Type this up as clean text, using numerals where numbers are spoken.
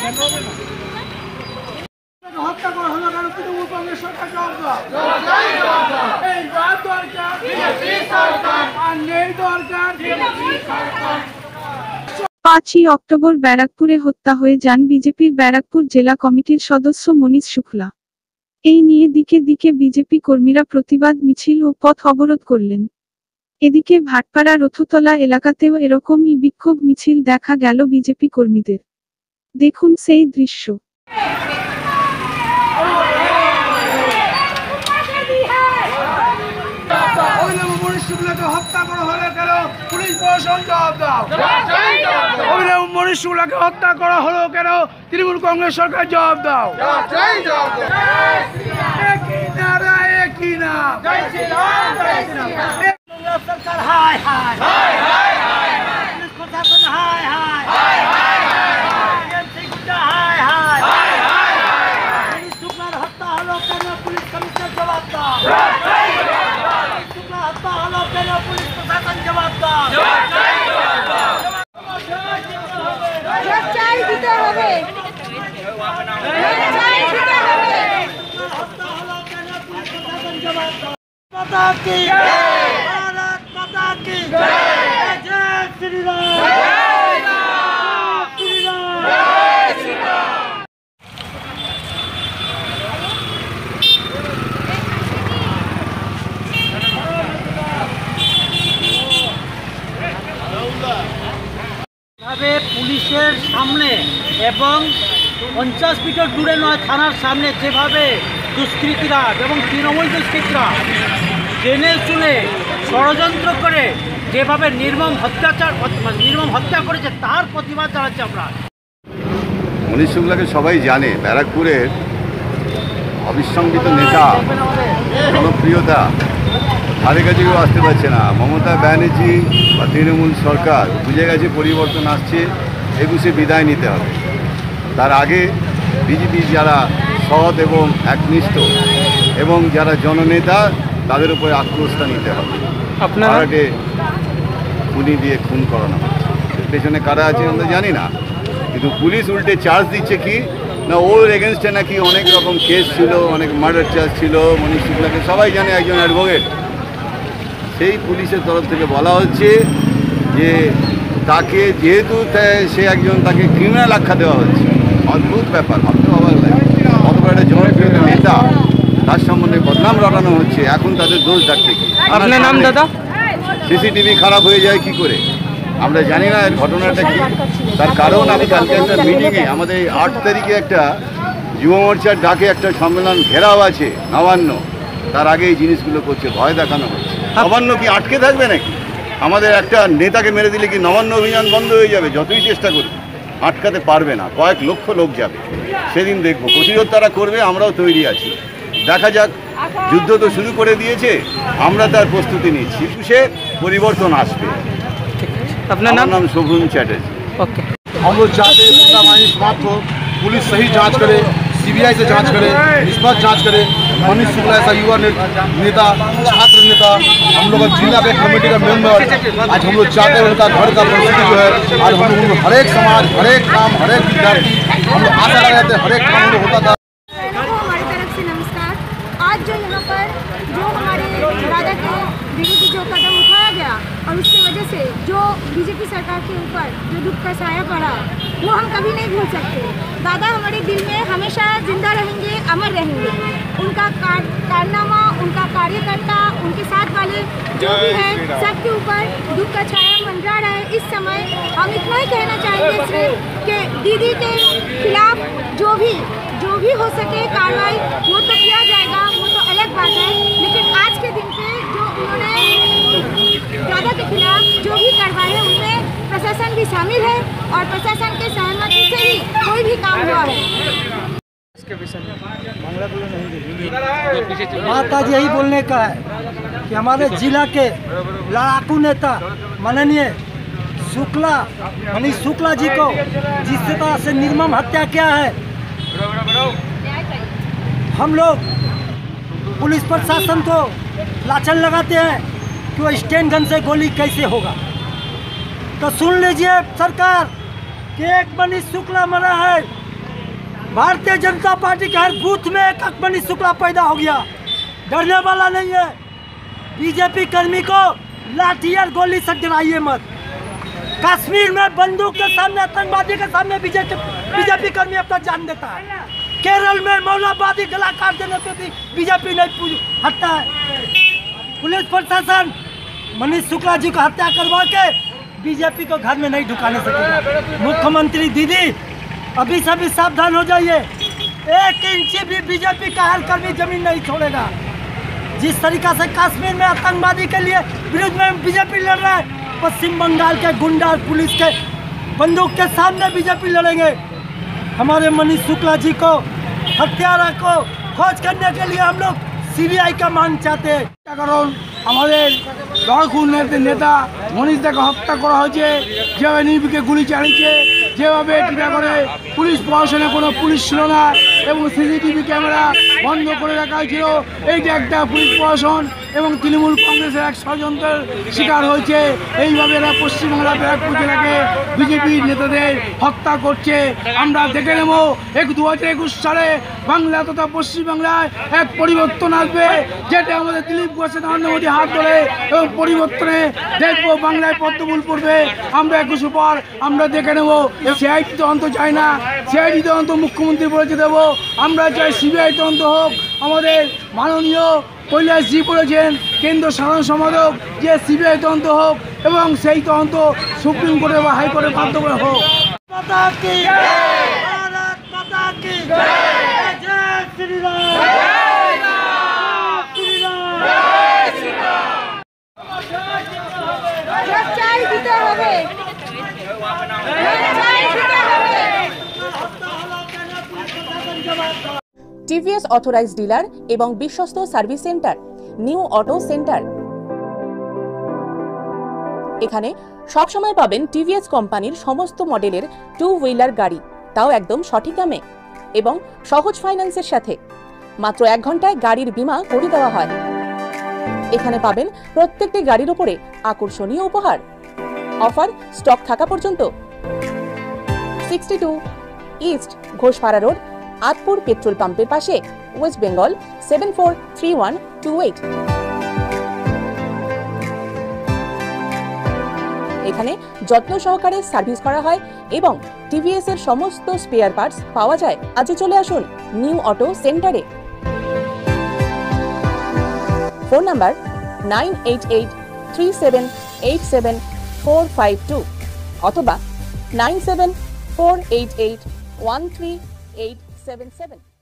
হত্যা করা হলো কেন? তৃণমূল কংগ্রেস সরকার জবাব দাও। এই দরকার আর নেই দরকার। 5ই অক্টোবর ব্যারাকপুরে হত্যা হয়ে যান বিজেপির ব্যারাকপুর জেলা কমিটির সদস্য মনীষ শুক্লা। এই নিয়ে দিকে দিকে বিজেপি কর্মীরা প্রতিবাদ মিছিল ও পথ অবরোধ করলেন। এদিকে ভাটপাড়া রথতলা এলাকাতেও এরকমই বিক্ষোভ মিছিল দেখা গেল বিজেপি কর্মীদের। দেখুন সেই দৃশ্য। হত্যা করা হলো কেন? পুলিশ প্রশাসন জবাব দাও। মনীষ শুক্লাকে হত্যা করা হলো কেন? তৃণমূল কংগ্রেস সরকার জবাব দাও। সরকার হায় হায় পুলিশ প্রশাসন হায় হায় মনীষ শুক্লার হত্যা হলো কেন? পুলিশ কমিশনার জবাব দাও। হত্যা হলো কেন? পুলিশ প্রশাসন জবাব দাও। দিতে হবে। হত্যা হলো কেন? পুলিশ প্রশাসন জবাব দাও। মাতা কি ভারত মাতা কি জয়। জয় শ্রী রাম। শ্রী রাম। পুলিশের সামনে এবং 50 মিটার দূরে নয় থানার সামনে যেভাবে দুষ্কৃতীরা এবং তৃণমূল দুষ্কৃতীরা জেনে শুনে ষড়যন্ত্র করে যেভাবে নির্মম হত্যা করেছে তার প্রতিবাদ জানাচ্ছি আমরা। মনীষ শুক্লাকে সবাই জানে, ব্যারাকপুরের অবিসংবিত নেতা, জনপ্রিয়তা, ধারে কাছে কেউ আসতে পারছে না। মমতা ব্যানার্জি বা তৃণমূল সরকার বুঝে গেছে পরিবর্তন আসছে, 21-এ বিদায় নিতে হবে। তার আগে বিজেপি যারা সৎ এবং একনিষ্ঠ এবং যারা জননেতা তাদের উপরে আক্রোশটা নিতে হবে। আপনারাকে খুনি দিয়ে খুন করানো হচ্ছে, পেছনে কারা আছে আমরা জানি না, কিন্তু পুলিশ উল্টে চার্জ দিচ্ছে কি না ওর এগেনস্টে নাকি অনেক রকম কেস ছিল, অনেক মার্ডার চার্জ ছিল। মনীষ শুক্লাকে সবাই জানে একজন অ্যাডভোকেট। সেই পুলিশের তরফ থেকে বলা হচ্ছে যে তাকে যেহেতু সে একজন, তাকে ক্রিমিনাল আখ্যা দেওয়া হচ্ছে। অদ্ভুত ব্যাপার, ভাবতে অবাক লাগে। অত বড় একটা জনপ্রিয় নেতা, তার সম্বন্ধে বদনাম রটানো হচ্ছে। এখন তাদের দোষ ডাকতে কি? আপনার নাম দাদা? সিসিটিভি খারাপ হয়ে যায় কি করে আমরা জানি না, এর ঘটনাটা কি। তার কারণ আমি কালকে একটা মিটিংয়ে, আমাদের 8 তারিখে একটা যুব মোর্চার ডাকে একটা সম্মেলন ঘেরাও আছে নবান্ন, তার আগে এই জিনিসগুলো করছে, ভয় দেখানো হচ্ছে। নবান্ন কি আটকে থাকবে নাকি? আমাদের একটা নেতাকে মেরে দিলে কি নবান্ন অভিযান বন্ধ হয়ে যাবে? যতই চেষ্টা করবে আটকাতে পারবে না, কয়েক লক্ষ লোক যাবে। সেদিন দেখবো প্রতিরোধ তারা করবে, আমরাও তৈরি আছি। দেখা যাক, যুদ্ধ তো শুরু করে দিয়েছে, আমরা তার প্রস্তুতি নিচ্ছি। 21-এ পরিবর্তন আসবে। আপনার নাম? শোভন চ্যাটার্জি। ओके, हम लोग चाहते हैं पुलिस समाप्त हो, पुलिस सही जांच करे, सीबीआई से जांच करे, निष्पक्ष जांच करे। मनीष शुक्ला ऐसा युवा नेता, छात्र नेता, हम लोग जिला बैंक कमेटी का मेंबर, आज हम लोग चाहते हैं उनका घर का परिस्थिति जो है, आज हम लोग हर एक समाज, हर एक काम, हर एक विद्यार्थी, हम लोग आशा लगाते हैं हर एक काम होता था। हमारी तरफ से नमस्कार। आज जो यहाँ पर जो हमारे दादा के विरुद्ध जो कदम उठाया गया और उसकी वजह से जो बीजेपी सरकार के ऊपर जो दुख का साया पड़ा, वो हम कभी नहीं भूल सकते। दादा हमारे दिल में हमेशा जिंदा रहेंगे, अमर रहेंगे। उनका कारनामा, उनका कार्यकर्ता, उनके साथ वाले जो भी है, सबके ऊपर दुख का छाया मंडरा रहा है। इस समय हम इतना ही कहना चाहेंगे सिर्फ कि दीदी के खिलाफ जो भी हो सके कार्रवाई वो तो किया जाएगा, वो तो अलग बात है। लेकिन आज के दिन पे जो उन्होंने दादा के खिलाफ जो भी करवाए हैं उनमें प्रशासन भी शामिल है और प्रशासन के सहमति से ही कोई भी काम हुआ है। बात आज यही बोलने का है कि हमारे जिला के लड़ाकू नेता माननीय शुक्ला, मनीष शुक्ला जी को जिस तरह से निर्मम हत्या किया है, हम लोग पुलिस प्रशासन को लाछन लगाते हैं कि वो स्टैंड गन से गोली कैसे होगा। तो सुन लीजिए सरकार कि एक मनीष शुक्ला मरा है, भारतीय जनता पार्टी के हर बूथ में एक मनीष शुक्ला पैदा हो गया, डरने वाला नहीं है। बीजेपी कर्मी को लाठी और गोली से डराइए मत। कश्मीर में बंदूक के सामने, आतंकवादी के सामने बीजेपी कर्मी अपना जान देता है। केरल में मौलवादी गला काट देने पे भी बीजेपी नहीं हटता है। पुलिस प्रशासन मनीष शुक्ला जी को हत्या करवा के बीजेपी को घर में नहीं ढुकाने सकेगा। मुख्यमंत्री दीदी अभी से भी सावधान हो जाइए, 1 इंच भी बीजेपी का हर कर्मी जमीन नहीं छोड़ेगा। जिस तरीका से कश्मीर में आतंकवादी के लिए विरुद्ध में बीजेपी लड़ रहा है, पश्चिम बंगाल के गुंडा और पुलिस के बंदूक के सामने बीजेपी लड़ेंगे। हमारे मनीष शुक्ला जी को, हत्यारा को खोज करने के लिए हम लोग सीबीआई का मांग चाहते हैं। কারণ আমাদের লড়াকু নেতা মনীষদাকে হত্যা করা হয়েছে, যেভাবে নির্ভীকে গুলি চালিয়েছে, যেভাবে টিটাগড়ে পুলিশ প্রশাসনে কোনো পুলিশ ছিল না এবং সিসিটিভি ক্যামেরা বন্ধ করে রাখা হয়েছিল, এইটা একটা পুলিশ প্রশাসন এবং তৃণমূল কংগ্রেসের এক ষড়যন্ত্রের শিকার হয়েছে। এইভাবে এরা পশ্চিমবাংলা ব্যারাকপুর জেলাকে বিজেপির নেতাদের হত্যা করছে। আমরা দেখে নেব 2021 সালে বাংলা তথা পশ্চিমবাংলায় এক পরিবর্তন আসবে, যেটা আমাদের দিলীপ ঘোষের নরেন্দ্র মোদী হাত ধরে এবং পরিবর্তনে দেখবো বাংলায় পদ্মফুল পড়বে। আমরা 21 পর আমরা দেখে নেব। সিআইডি তদন্ত চাই না, সিআইডি তদন্ত মুখ্যমন্ত্রী বলেছে দেবো। আমরা চাই সিবিআই তদন্ত হোক। আমাদের মাননীয় কৈলাসজি বলেছেন, কেন্দ্র সাধারণ সম্পাদক, যে সিবিআই তদন্ত হোক এবং সেই তদন্ত সুপ্রিম কোর্টে বা হাইকোর্টে বাধ্য করে হোক। মাতা কি জয়, ভারত মাতা কি জয়, জয় শ্রী রাম, জয় শ্রী রাম, জয় শ্রী রাম। চাই দিতে হবে, চাই দিতে হবে। টিভিএস অথরাইজ ডিলার এবং বিশ্বস্ত service centre new auto centre. এখানে সবসময় পাবেন টিভিএস কোম্পানির সমস্ত মডেলের 2 হুইলার গাড়ি, তাও একদম সঠিক দামে এবং সহজ ফাইন্যান্সের সাথে। মাত্র 1 ঘন্টায় গাড়ির বীমা করে দেওয়া হয়। এখানে পাবেন প্রত্যেকটি গাড়ির উপরে আকর্ষণীয় উপহার। অফার স্টক থাকা পর্যন্ত। 62 east Ghoshpara road, Atpur petrol পাম্পের পাশে, ওয়েস্ট বেঙ্গল 743128। এখানে যত্ন সহকারে সার্ভিস করা হয় এবং টিভিএস এর সমস্ত স্পেয়ার পার্টস পাওয়া যায়। আজই চলে আসুন নিউ অটো সেন্টারে। ফোন নাম্বার 9883787452 অথবা 9748813877।